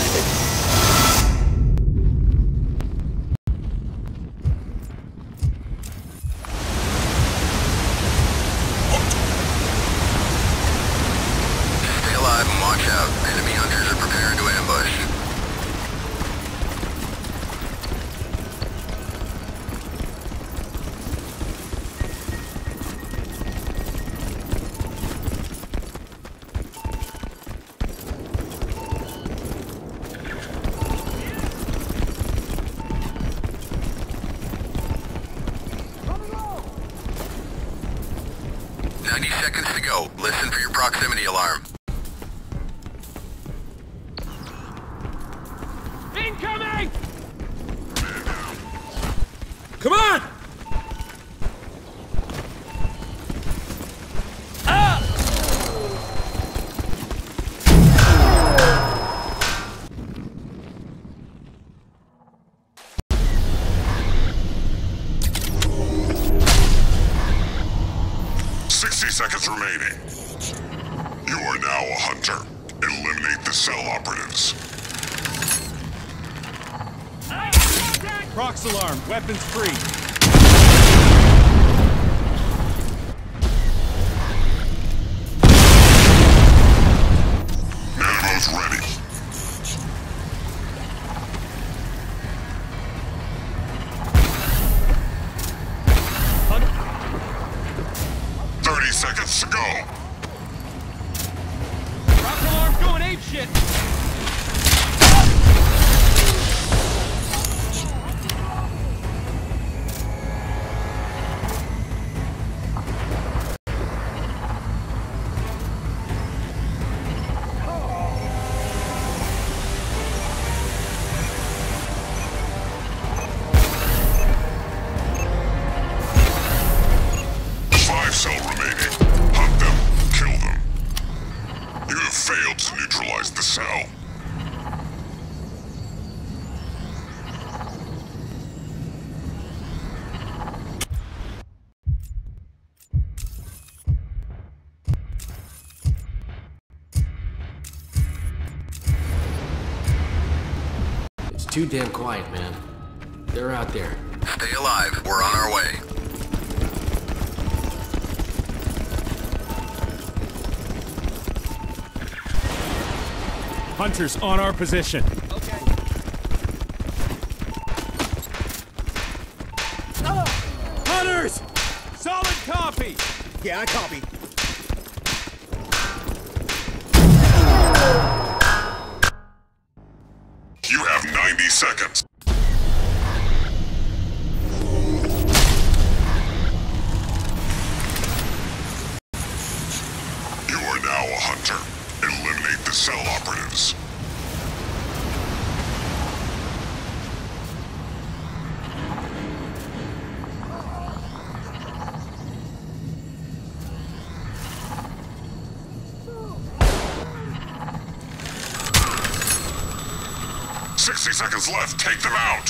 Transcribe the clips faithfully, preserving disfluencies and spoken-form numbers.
ninety seconds to go. Listen for your proximity alarm. Incoming! Come on! Ah! sixty seconds remaining. You are now a hunter. Eliminate the cell operatives. Prox alarm, weapons free. Nano's ready. thirty seconds to go. Prox alarm going ape shit. Cell remaining. Hunt them. Kill them. You have failed to neutralize the cell. It's too damn quiet, man. They're out there. Stay alive. We're on our way. Hunters on our position. Okay. Hunters! Solid copy! Yeah, I copy. You have ninety seconds. You are now a hunter. Eliminate the cell operatives. Sixty seconds left. Take them out.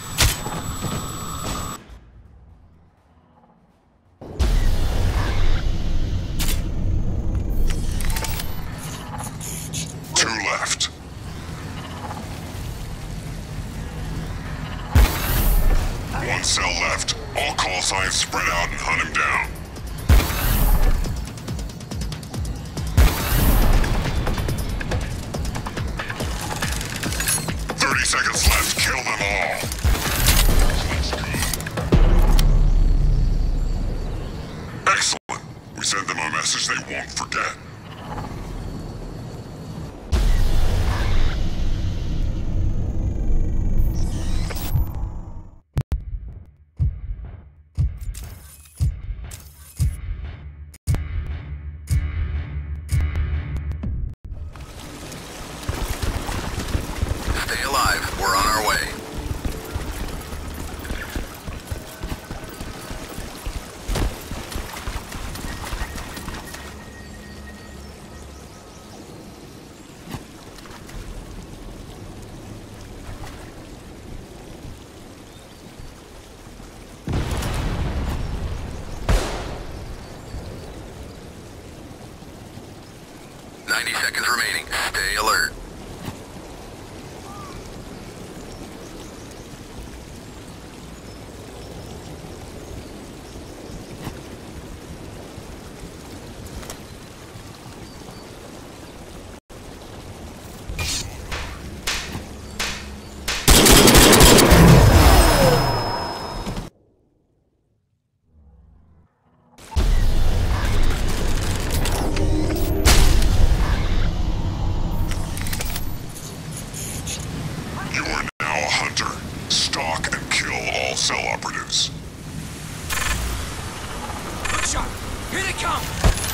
Two left. One cell left. All call signs spread out and hunt him down. Thirty seconds left. Kill them all. Excellent. We send them a message they won't forget. Stay alive. We're on our way. ninety seconds remaining. Stay alert. cell operatives. Good shot! Here they come!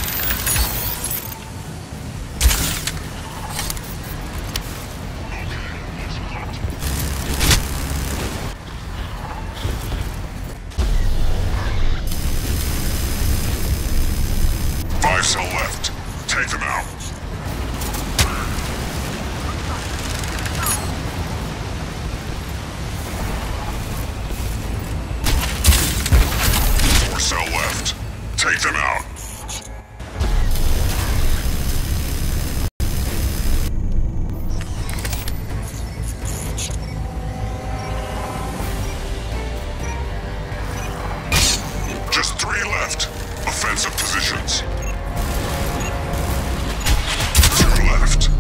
Five cell left. Take them out. Four cell left. Take them out. Just three left. Offensive positions. Two left.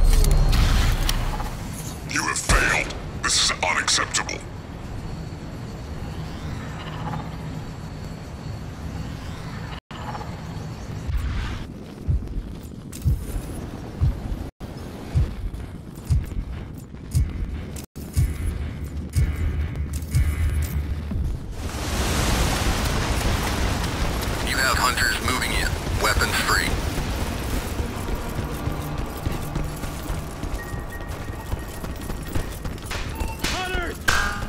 You have failed. This is unacceptable. You have hunters moving in. Weapons free. Hunters!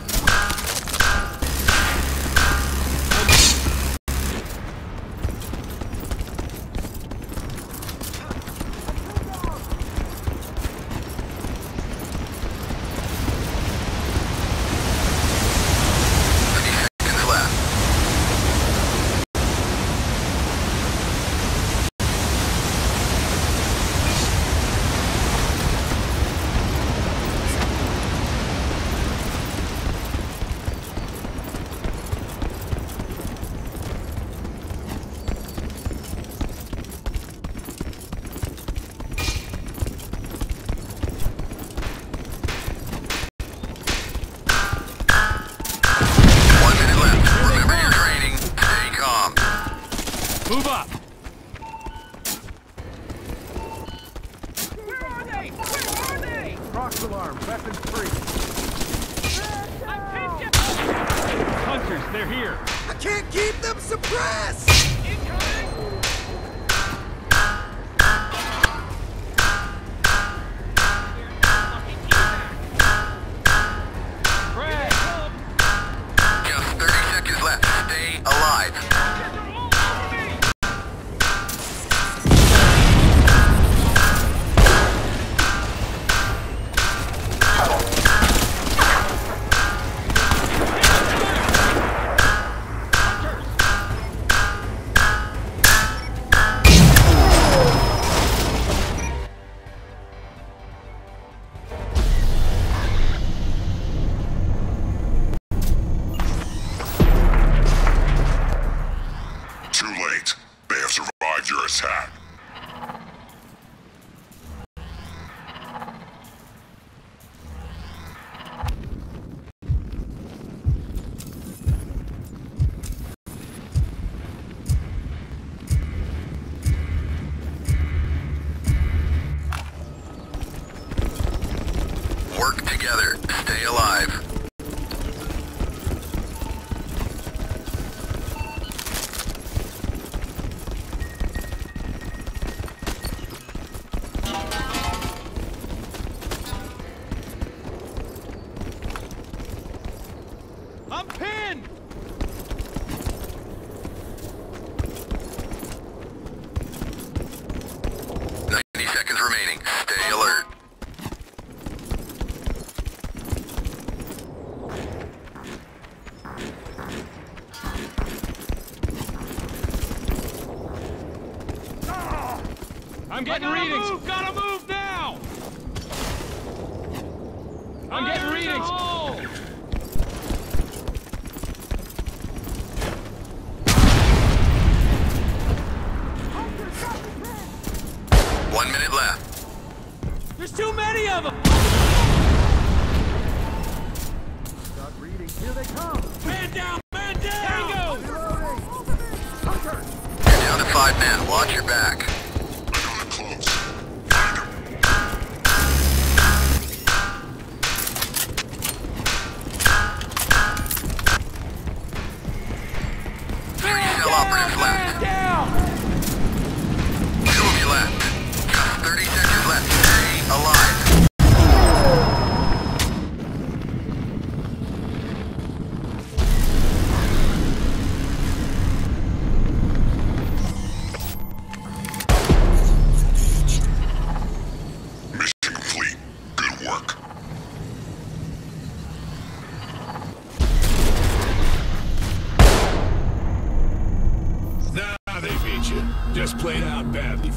fifty seconds left. One minute left. Remember your training. Stay calm. Move up! Where are they? Where are they? Cross alarm. Weapons free. I'm pinned down! Hunters, they're here. I can't keep them suppressed! Incoming! Greg! Just thirty seconds left. Stay alive. They're all over me! Too late. They have survived your attack. Work together. Stay alive. I'm pinned! ninety seconds remaining. Stay alert. I'm getting readings! Move. Gotta move now! I'm getting Fire in the readings! hole! One minute left. There's too many of them! Here they come! Man down! Man down! Tango! You're down to five men. Watch your back. I got it close. Find them.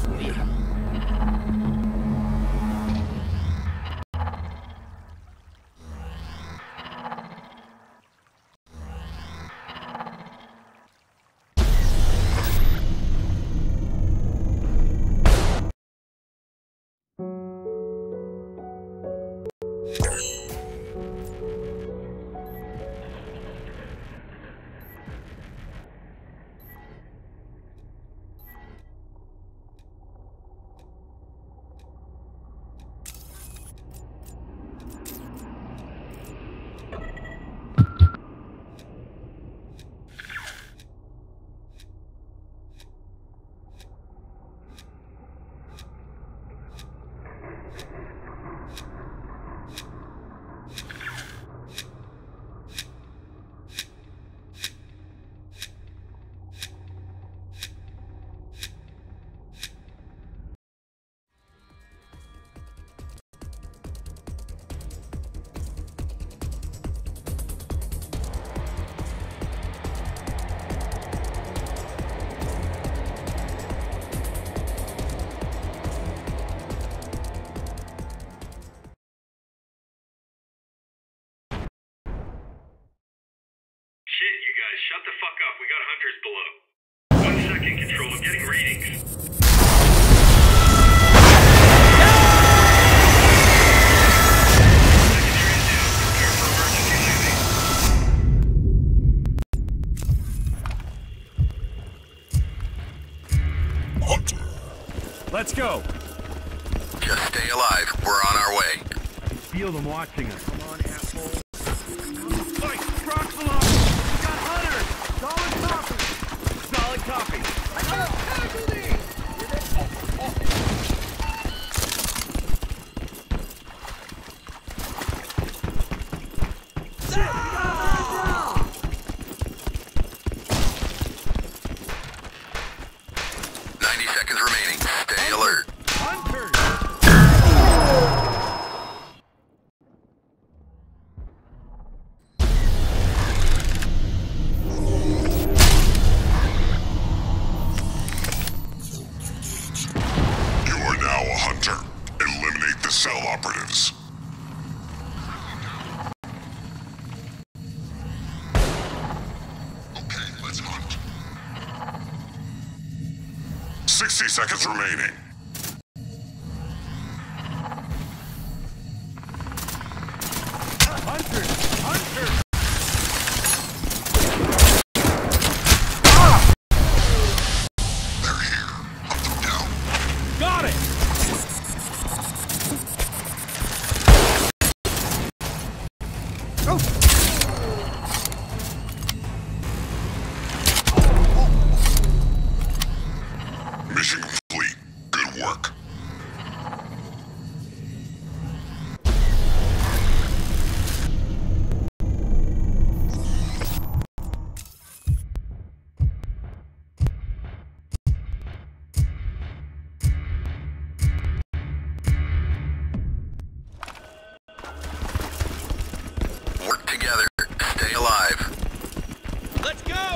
Shit, you guys, shut the fuck up. We got hunters below. One second, Control. I'm getting readings. Let's go. Just stay alive. We're on our way. Feel them watching us. Come on, asshole. Mike, truck's below. We got hunters. Solid copy. Solid copy. I got a casualty. ninety seconds remaining. Stay alert. Hunters. You are now a hunter. Eliminate the cell operatives. Okay, let's hunt. sixty seconds remaining. Hunters. Hunters. They're here. Hunt them down. Got it. Mission complete. Good work. Work together. Stay alive. Let's go.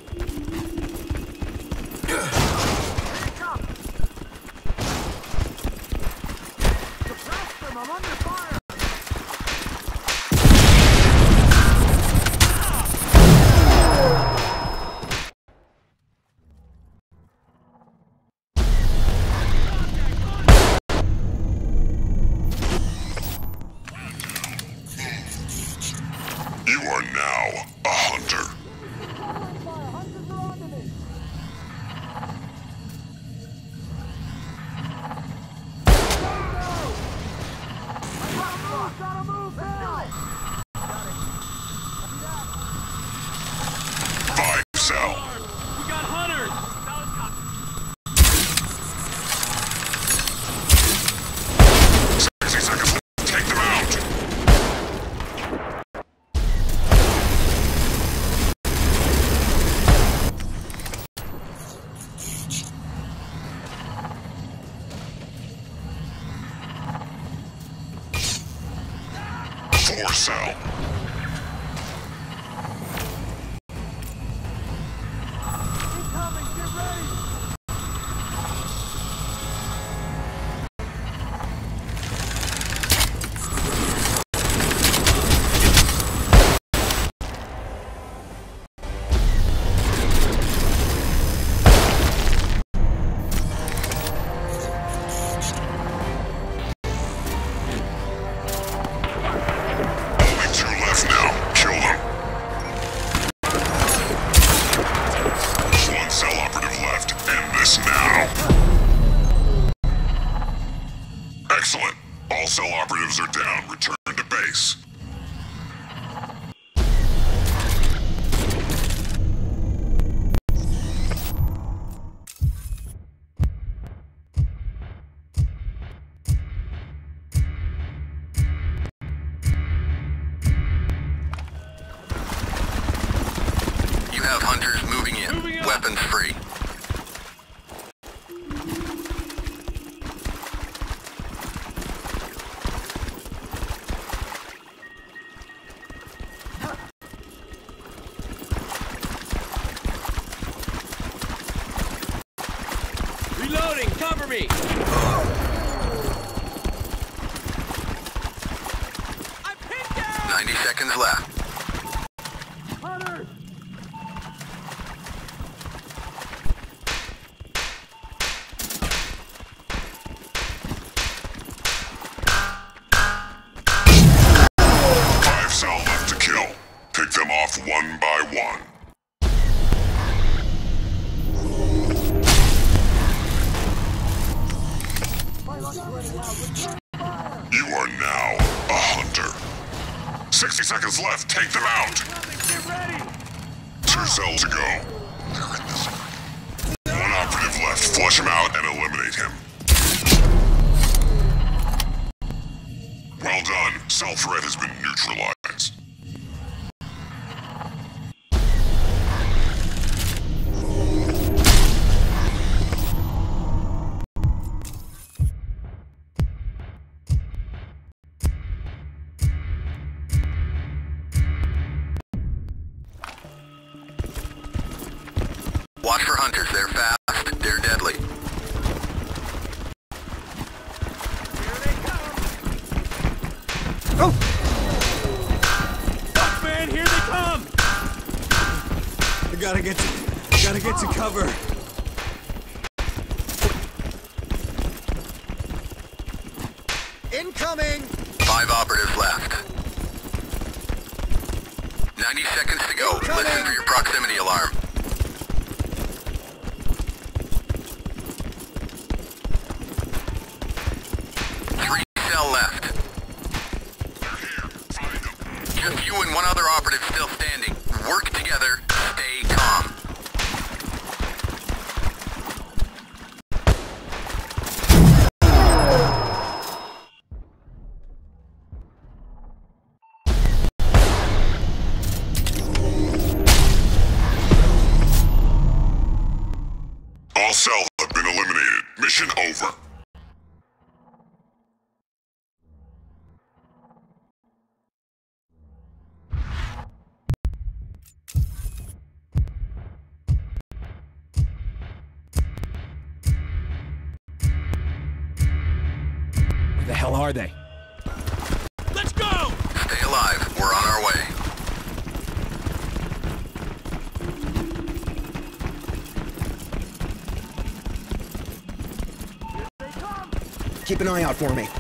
You are now a hunter. Five cell. We got hunters. sixty seconds left. Take them out. Four cell. weapons free. Reloading, cover me! I'm pinned down! ninety seconds left. Hunter! Five cell left to kill. Pick them off one by one. You are now a hunter. sixty seconds left. Take them out. Get ready! Two cells to go. One operative left. Flush him out and eliminate him. Well done. Cell threat has been neutralized. Watch for hunters. They're fast. They're deadly. Here they come! Oh! Fuck, man, here they come! I gotta get to, gotta get to cover. Incoming! Five operatives left. ninety seconds to go. Listen for your proximity alarm. Three cell left. Just you and one other operative still standing. Work together. Stay calm. All cells have been eliminated. Mission over. Where the hell are they? Let's go! Stay alive. We're on our way. Keep an eye out for me.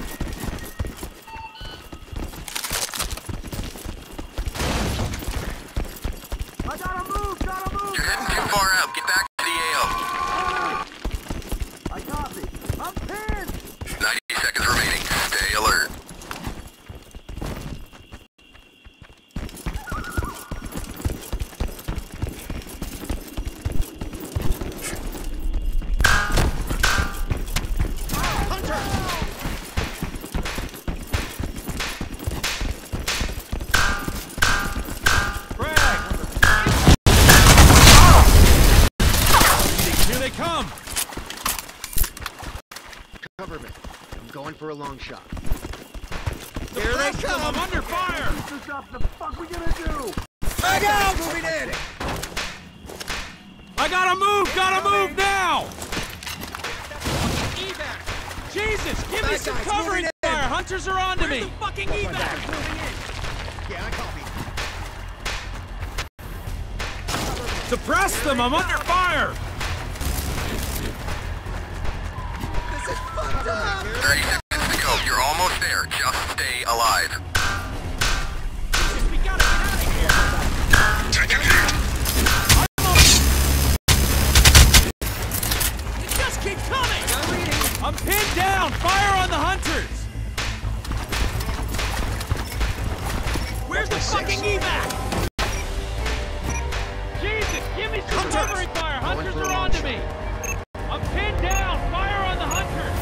I gotta move! Gotta move! You're heading too far out. Get back to the A O. I copy. I'm pinned! ninety seconds remaining. Stay alert. Here they come! Cover me. I'm going for a long shot. Here they come! I'm under fire! What the fuck we gonna do? Back out! Moving in! I gotta move! Gotta move now! Evac! Jesus! Give me Back some guys, covering moving in. fire! Hunters are on to me! The fucking evac! Moving in! Yeah, I copy. Suppress them! I'm under fire! This is fucked up! thirty seconds to go. You're almost there. Just stay alive. We gotta get out of here! Taking heat. It just keeps coming! I'm pinned down! Fire on the hunters! Where's the fucking evac? Jesus, give me some covering fire! Hunters are on to me! I'm pinned down! Fire on the hunters!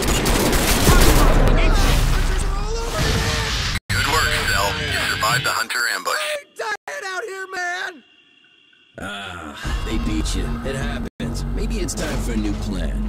Hunters are all over me, man! Good work, Cell. You survived the hunter ambush. Dying out here, man! Ah, they beat beat you. It happens. Maybe it's time for a new plan.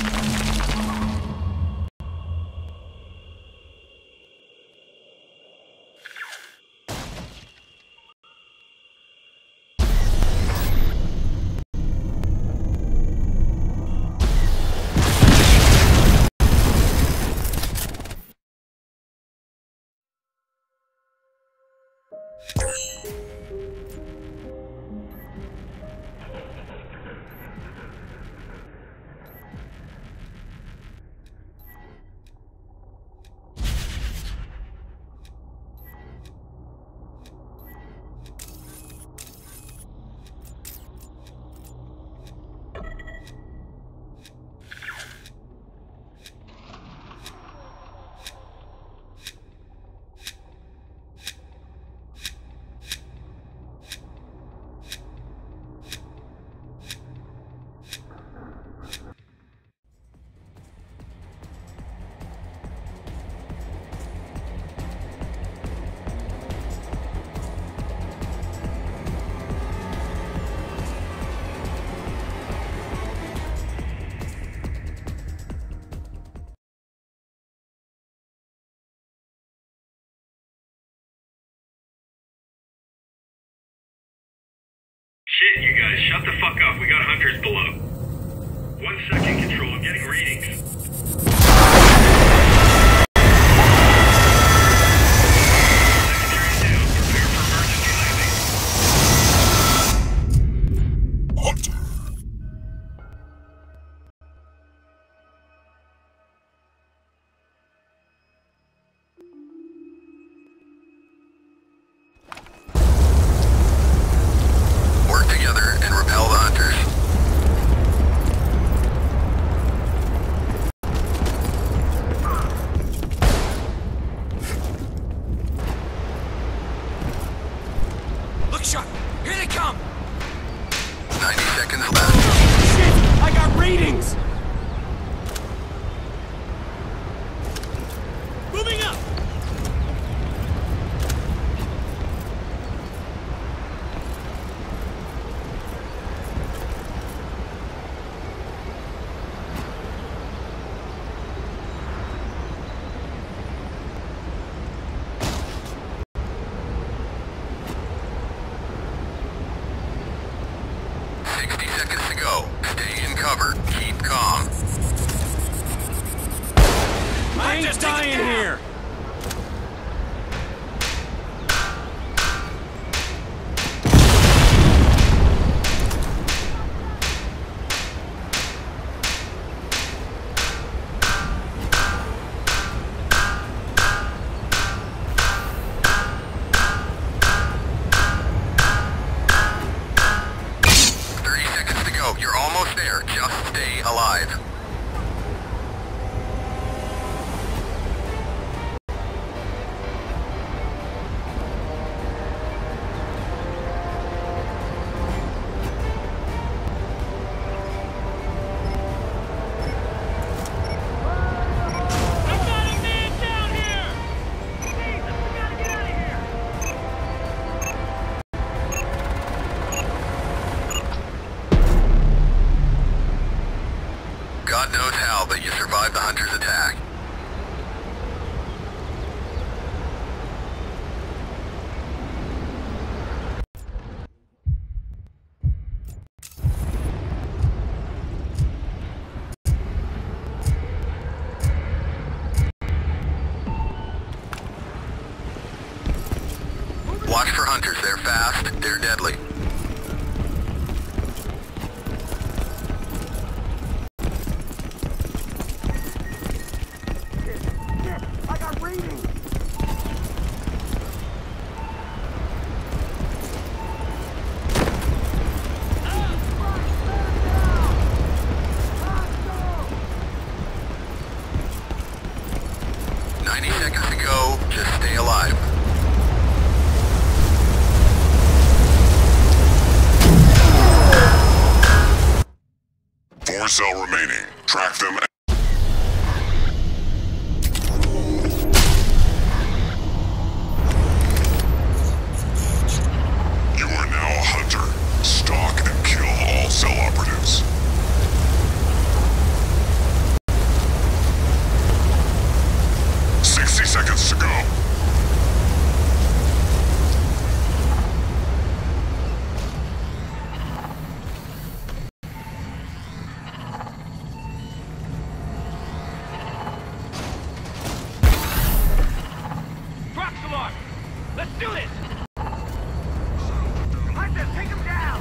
Shit, you guys, shut the fuck up. We got hunters below. One second, Control. I'm getting readings. Secondary's down. Prepare for emergency landing. Hunter. Work together and repel the hunters. Look sharp! Here they come! ninety seconds left. Shit! I got readings! Moving up! sixty seconds to go. Stay in cover. Keep calm. I ain't just dying here! thirty seconds to go. You're almost there. Just stay alive. I got a man down here! Jesus, we gotta get out of here! God knows how, but you survived the hunter's attack. Watch for hunters. They're fast. They're deadly. I got readings! ninety seconds to go. Just stay alive. Four cell remaining. Track them. You are now a hunter. Stalk and kill all cell do this! Hunter, take him down!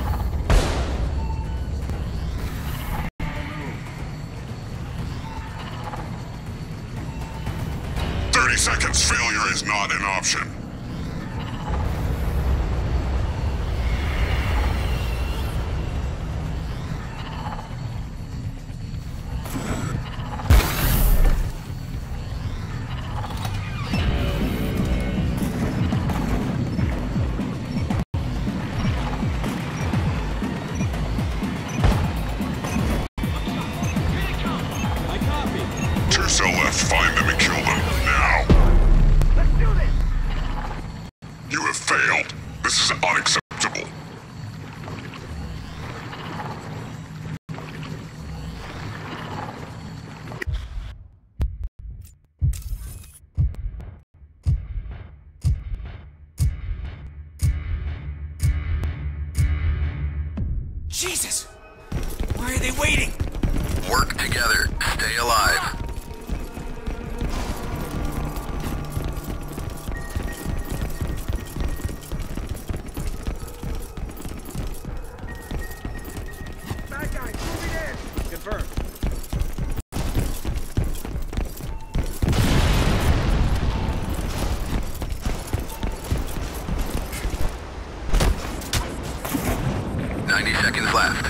thirty seconds. Failure is not an option. Two cell left. Find them and kill them. Now. Let's do this! You have failed. This is unacceptable. Jesus! Why are they waiting? Work together. Stay alive. Bad guys, moving in! Confirmed. ninety seconds left.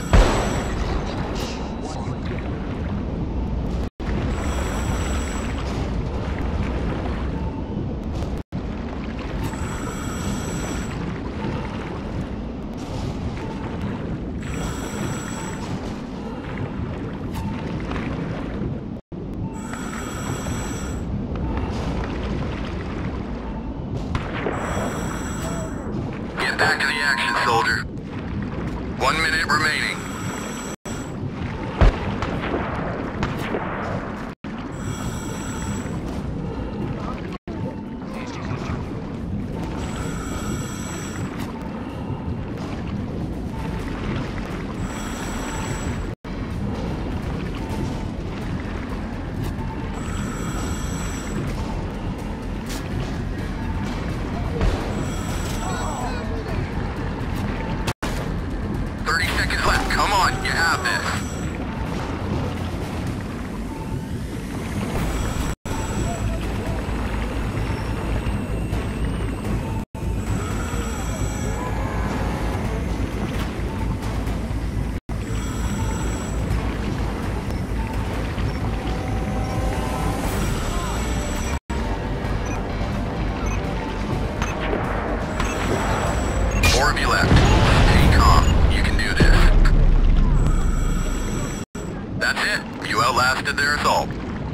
Get back to the action, soldier. One minute remaining. thirty seconds left. Come on, you have this. Four of you left. Stay calm. You can do this. That's it. You outlasted their assault.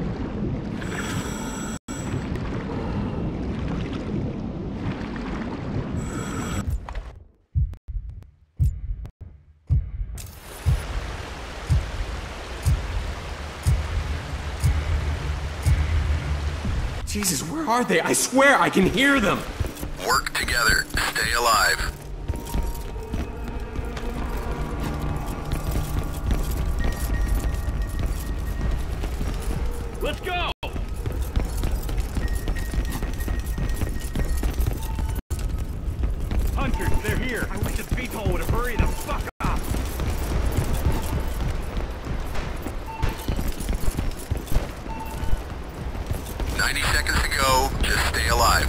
Jesus, where are they? I swear I can hear them! Work together. Stay alive. Let's go! Hunters, they're here. I wish the beetle would have hurried the fuck up. ninety seconds to go. Just stay alive.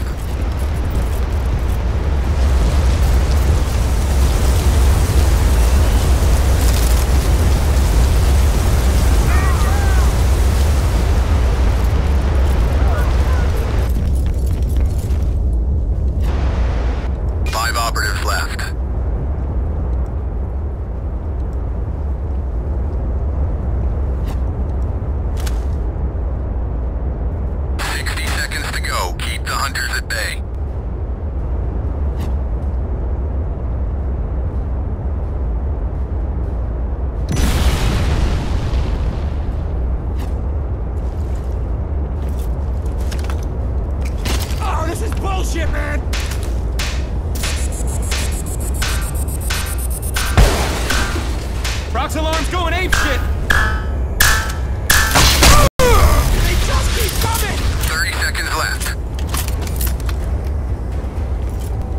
Five operatives left. sixty seconds to go. Keep the hunters at bay. Oh, this is bullshit, man! Prox alarm's going apeshit! They just keep coming! thirty seconds left.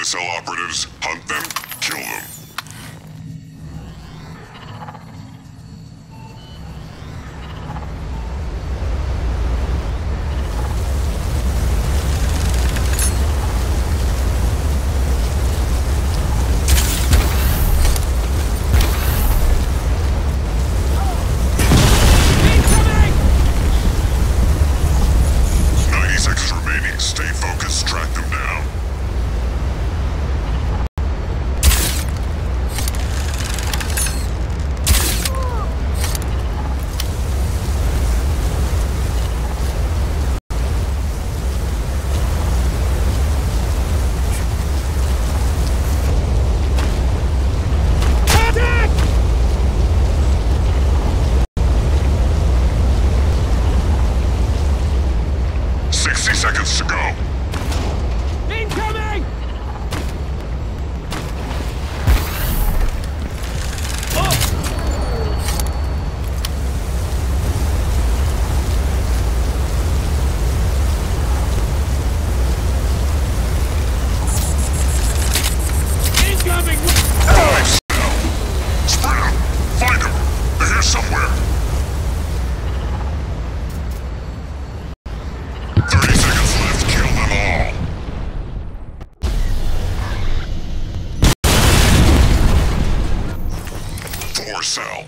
cell operatives, hunt them, kill them. ninety seconds remaining. Stay focused, track them down. sixty seconds to go. Incoming! Incoming! Five cell. Spread them. Find them. They're here somewhere. thirty seconds left. Kill them all. Four cell.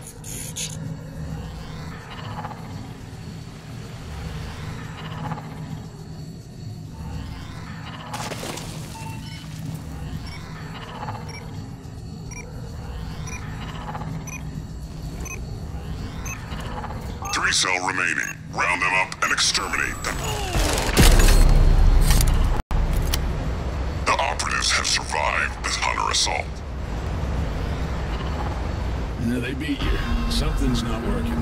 Three cell remaining. Round them up and exterminate them. The operatives have survived this hunter assault. No, they beat you. Something's not working.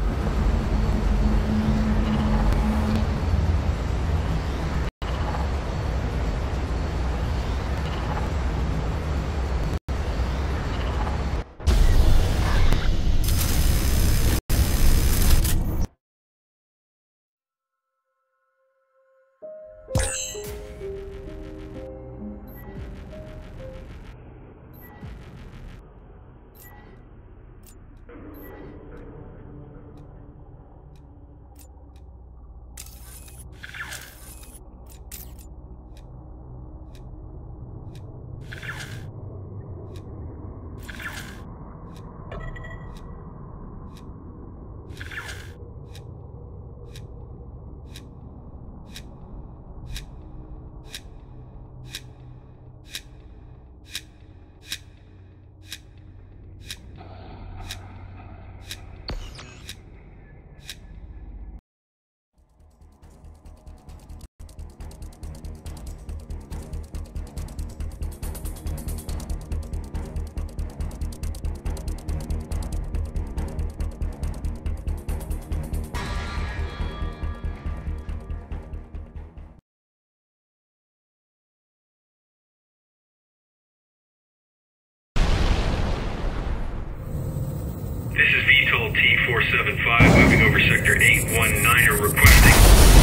This is V TOL T four seven five moving over sector eight one nine er requesting.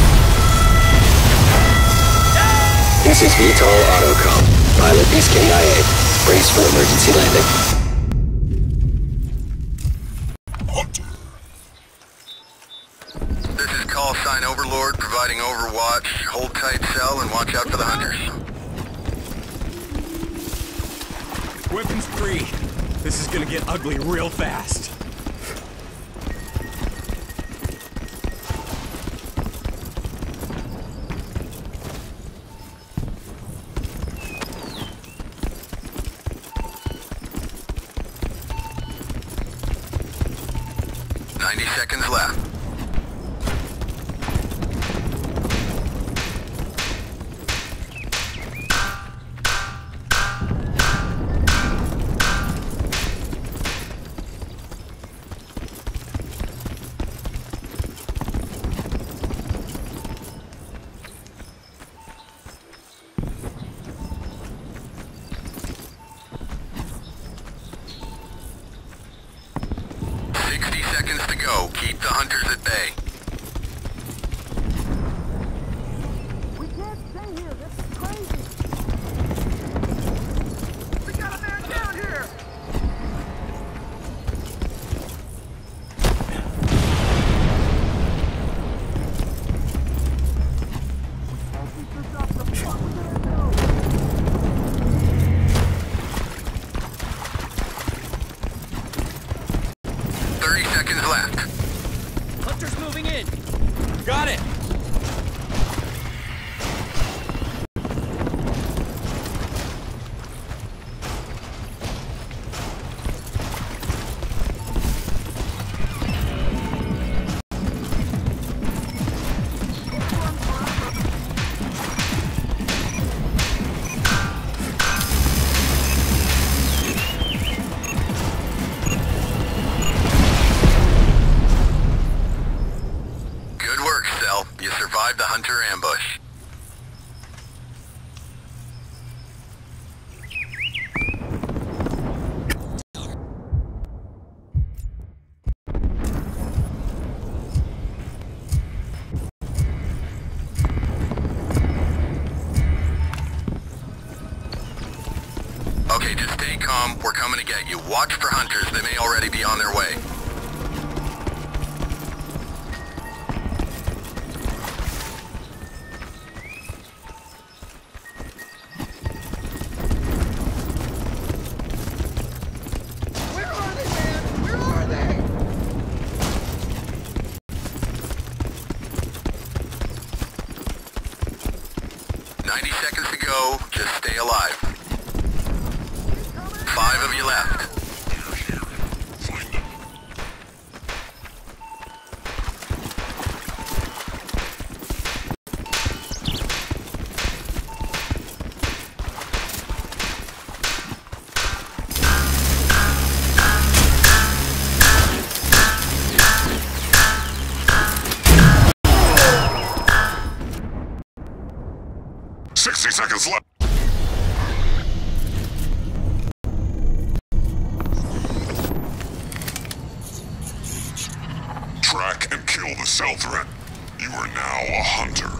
This is V TOL Autocom. Pilot is K I A. Brace for emergency landing. This is call sign Overlord providing overwatch. Hold tight cell and watch out for the hunters. Weapons free. This is gonna get ugly real fast. ninety seconds left. sixty seconds to go. Keep the hunters at bay. We can't stay here. This is crazy. moving in. Got it! The hunter ambush. Okay, just stay calm. We're coming to get you. Watch for hunters. They may already be on their way. ninety seconds to go. Just stay alive. Five of you left. Find them. Sixty seconds left. Track and kill the cell threat. You are now a hunter.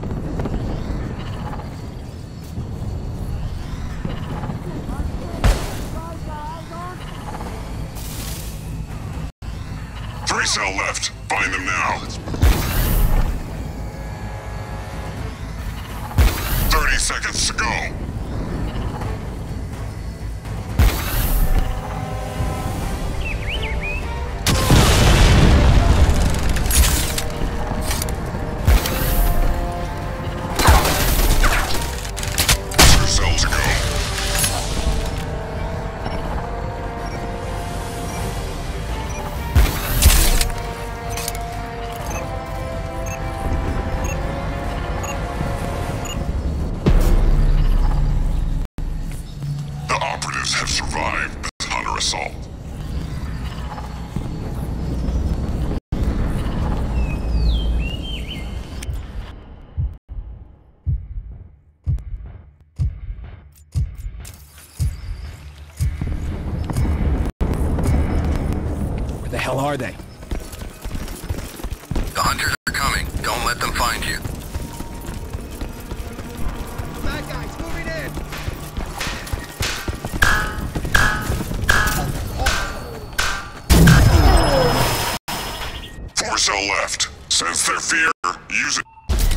Three cell left. Find them now. thirty seconds to go. Two cells to go. Have survived this hunter assault. Where the hell are they? The hunters are coming. Don't let them find you. Bad guys moving in. Four cell left. Sense their fear. Use it.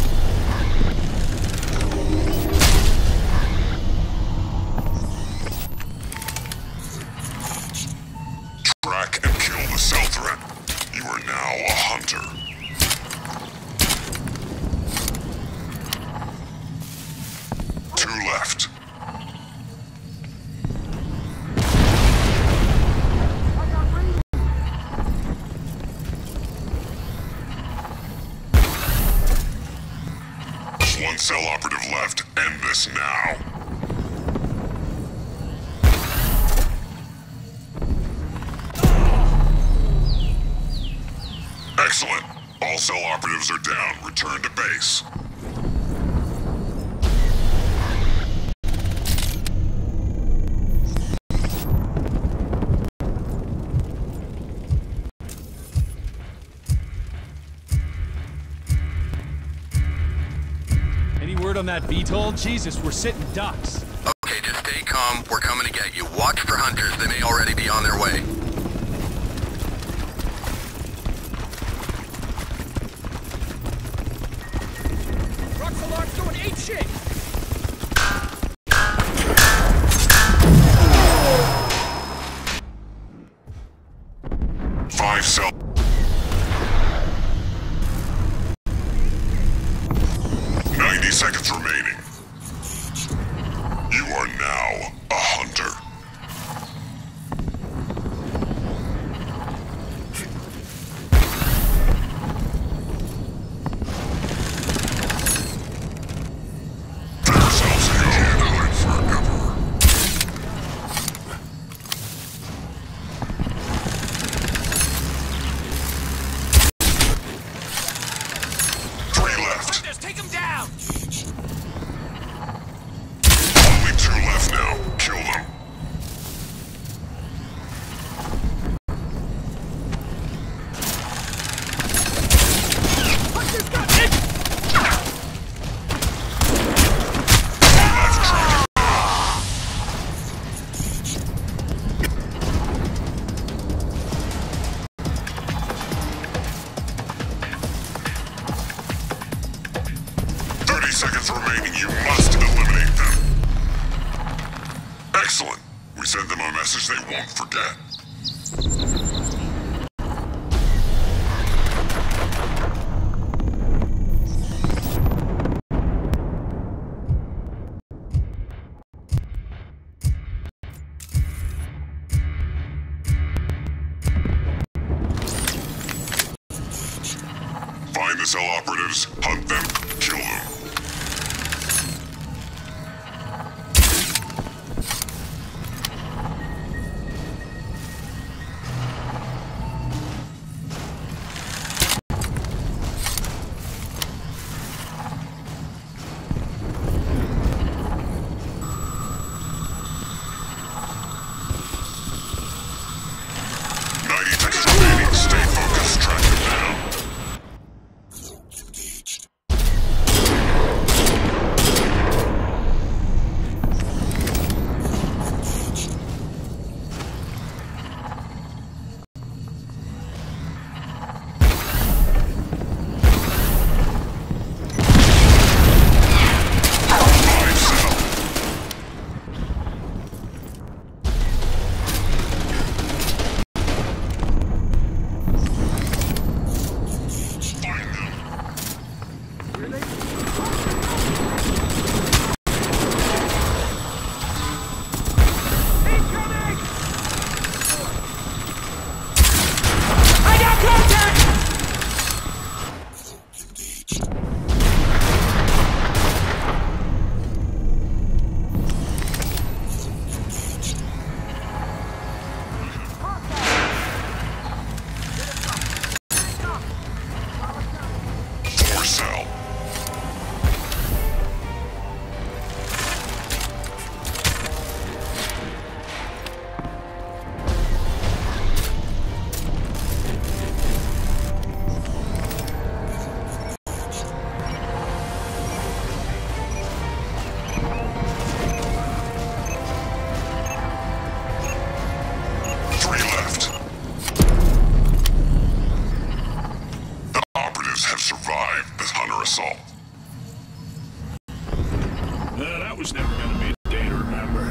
Track and kill the cell threat. You are now a hunter. Two left. One cell operative left. End this now. Excellent. All cell operatives are down. Return to base. Any word on that V TOL? Jesus, we're sitting ducks. Okay, just stay calm. We're coming to get you. Watch for hunters. They may already be on their way. Rock's alarm's going ape shit. Five cell. seconds remaining. You are now a hunter. Seconds remaining, you must eliminate them. Excellent. We send them a message they won't forget. Find the cell operatives, hunt them, kill them. Assault. Uh, that was never gonna be a day to remember.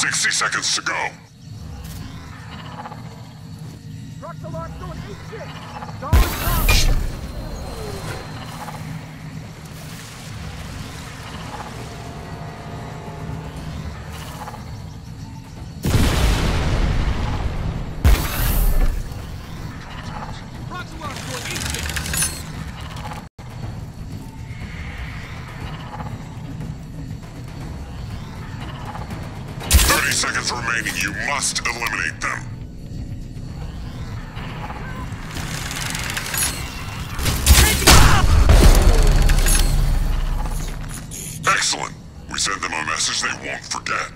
sixty seconds to go. Truck alarm going eight six. Solid copy. thirty seconds remaining. You must eliminate them. Excellent. We sent them a message they won't forget.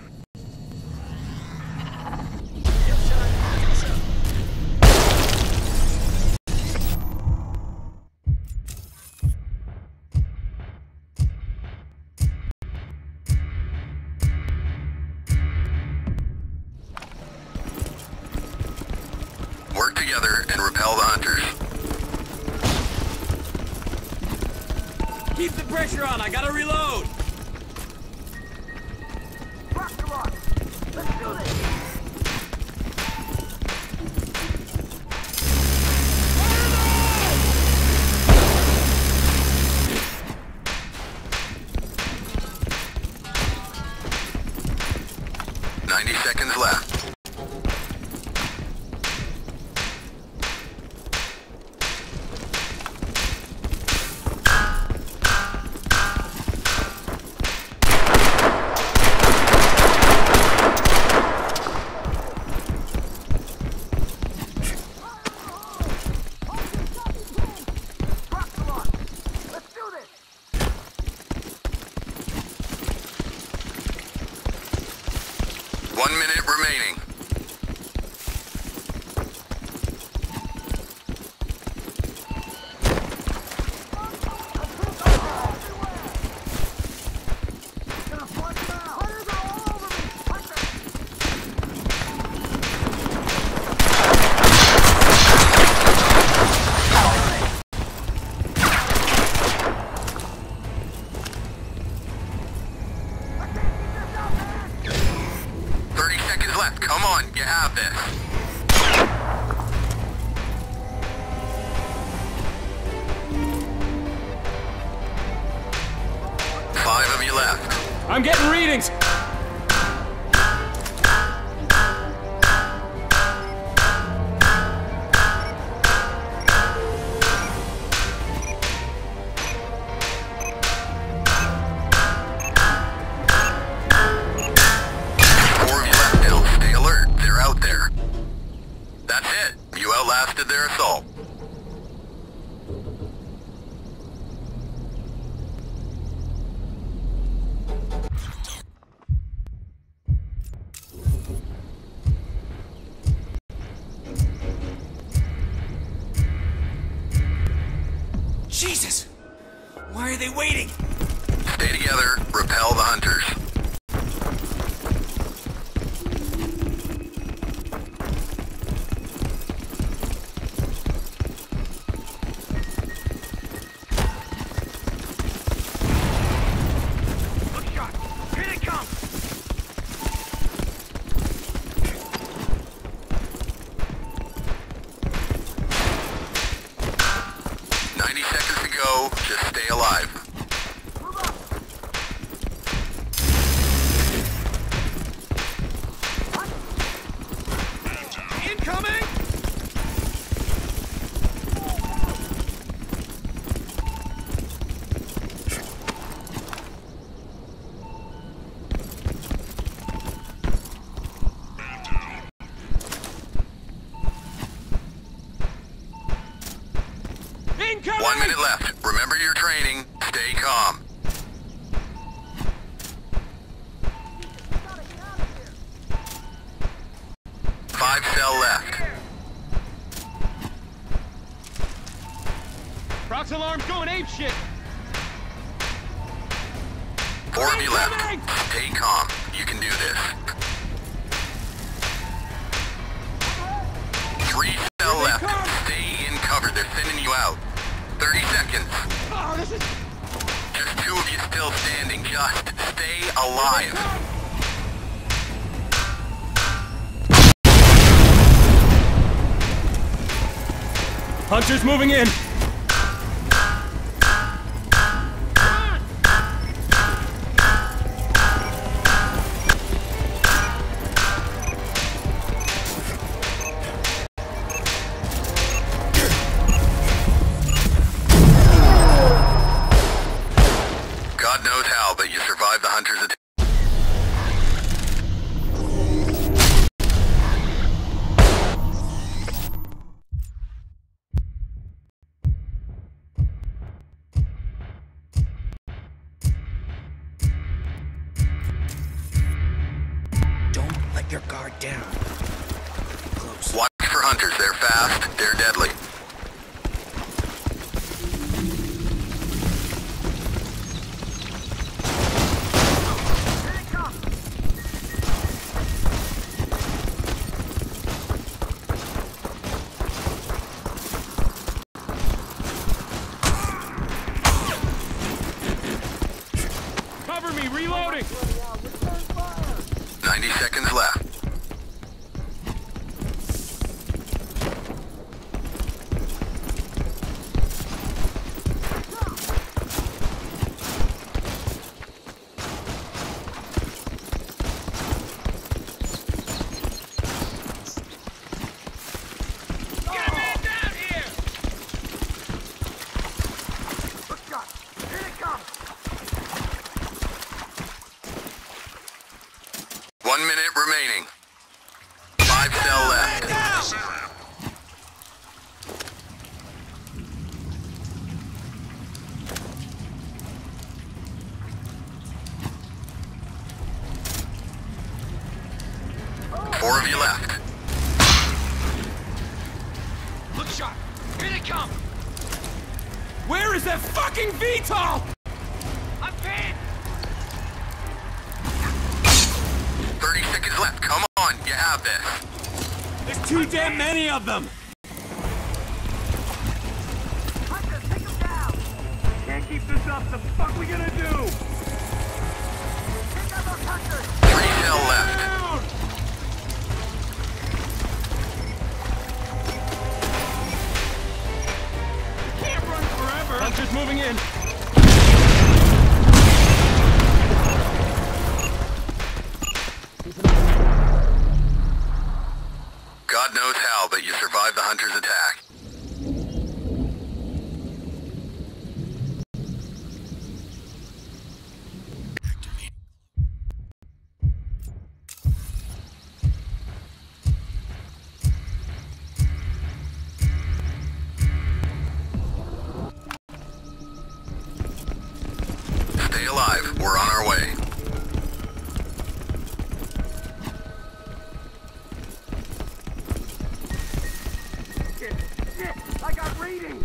Work together and repel the hunters. Keep the pressure on, I gotta reload! Truck alarm. Let's do this. ninety seconds left. One minute remaining. thirty seconds left. Come on, you have this. Five of you left. I'm getting readings! Four of you left still. Stay alert. They're out there. That's it. You outlasted their assault. Jesus! Why are they waiting? Stay together. Repel the hunters. Look shot. Here they come. ninety seconds to go. Just stay alive. Move up. Incoming. Incoming! One minute left. Remember your training. Stay calm. Five cell left. Prox alarm's going ape shit. Four of you left. Stay calm. You can do this. Three cell left. Stay in cover. They're thinning you out. thirty seconds. Oh, this is... Just two of you still standing. Just stay alive. Hunters moving in! God knows how, but you survived the Hunter's attack. Don't let your guard down. Close. Watch for Hunters. They're fast. They're deadly. Cover me, reloading! ninety seconds left. Get a man down here! One minute remaining. Five cell left. This area. Four of you left. Look sharp! Here they come! Where is that fucking V TOL? I'm pinned! thirty seconds left. Come on, you have this. There's too damn many of them! Can't keep this up. The fuck we gonna do? Three cell left. Can't run forever! Hunters moving in! God knows how, but you survived the Hunter's attack. Stay alive. We're on our way. Shit, shit, I got readings.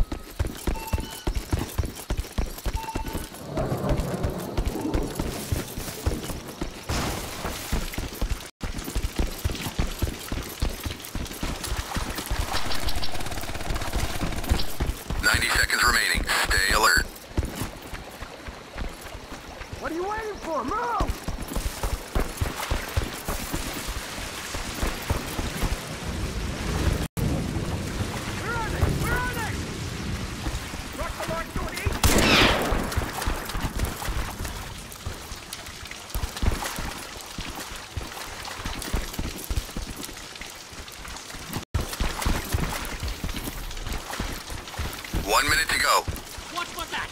ninety seconds remaining. Stay alert. What are you waiting for? Move! Where are they? Where are they? Rock the mark to an eight. One minute to go. Watch my back!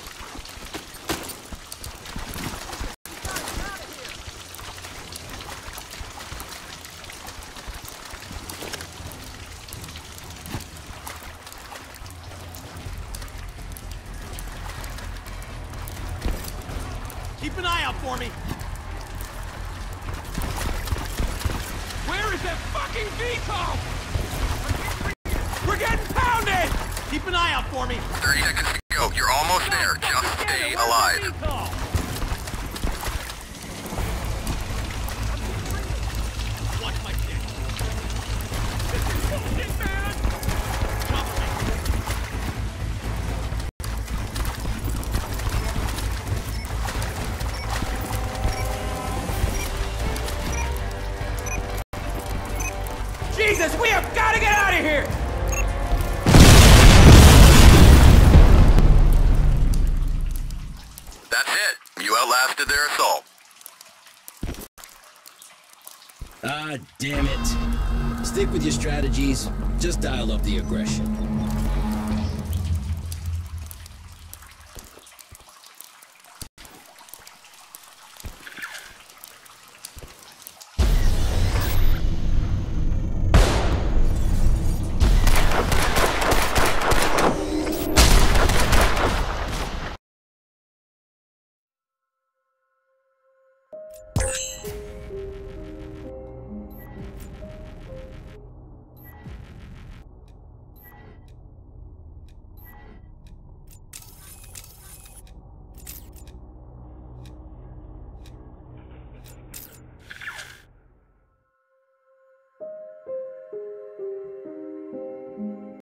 Keep an eye out for me! Where is that fucking V TOL? We're getting pounded! Keep an eye out for me! thirty seconds to go. You're almost there. Just stay alive. Watch my dick! This is bullshit, man! Cover me! Jesus, we have got to get out of here! You outlasted their assault. Ah, damn it. Stick with your strategies. Just dial up the aggression.